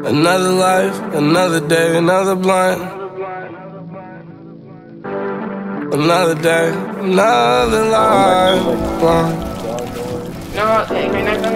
Another life, another day, another blind. Another day, another life. No, kayaknya kan.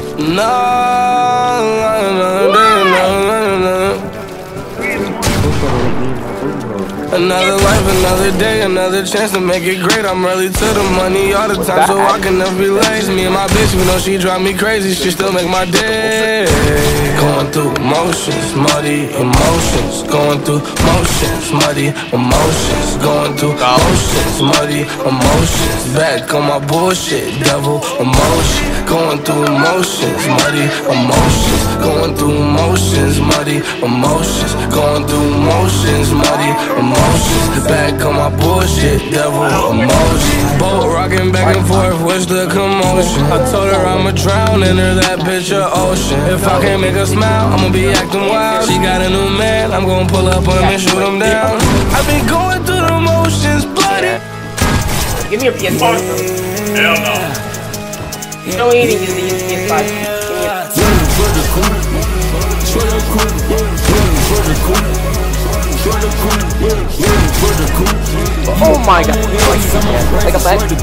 Another life, another day, another chance to make it great. I'm really to the money all the time, so I can never be late. Me and my bitch, you know she drive me crazy, she still make my day. Going through emotions, muddy emotions. Going through motions, muddy emotions. Going through motions, muddy emotions. Back on my bullshit, devil emotion. Going through emotions, muddy emotions. Going through emotions, muddy emotions. Going through emotions, muddy emotions. Back on my bullshit, devil emotions. Boat rocking back and forth, what's the commotion? I told her I'ma drown in her, that bitch a ocean. If I can't make her smile, I'ma be acting wild. She got a new man, I'm gonna pull up on him and shoot him down. I've been going through the motions, bloody. Give me your PS4. Hell no. No eating is the PS5. Oh my god. Like a bag. I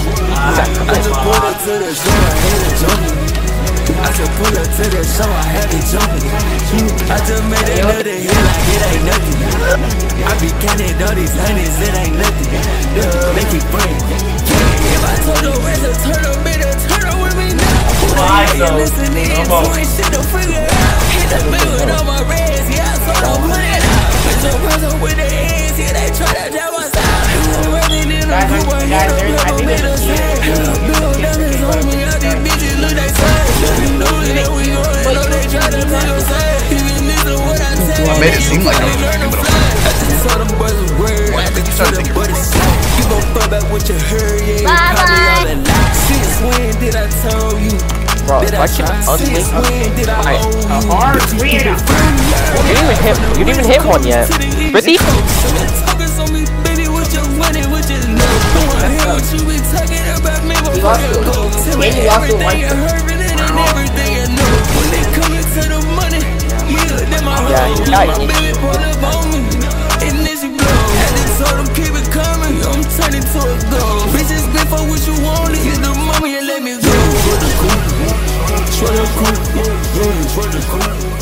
just pull up to the show, I had to jump it. I just made another hit like it ain't nothing. I be counting all these hundreds, it ain't nothing. Make it brain. If I told the rest to turn up, turn up with me now. Listening to ain't shit to figure out. Hit the bill with all my reds, yeah, I told them put it out. Put your person with the hands, yeah, they try to drive us out. I'm running in a group, I hit a bill, made a shit. Bill diamonds on me, all these bitches look like side. I made it seem like I was thinking, but I think you started thinking. Bro, why can't I hard reader. You didn't even hit one yet. Really? You lost to one. Yeah, you got it. Keep it coming, I'm turning to a gold. Bitches been for what you want, get the money and let me go.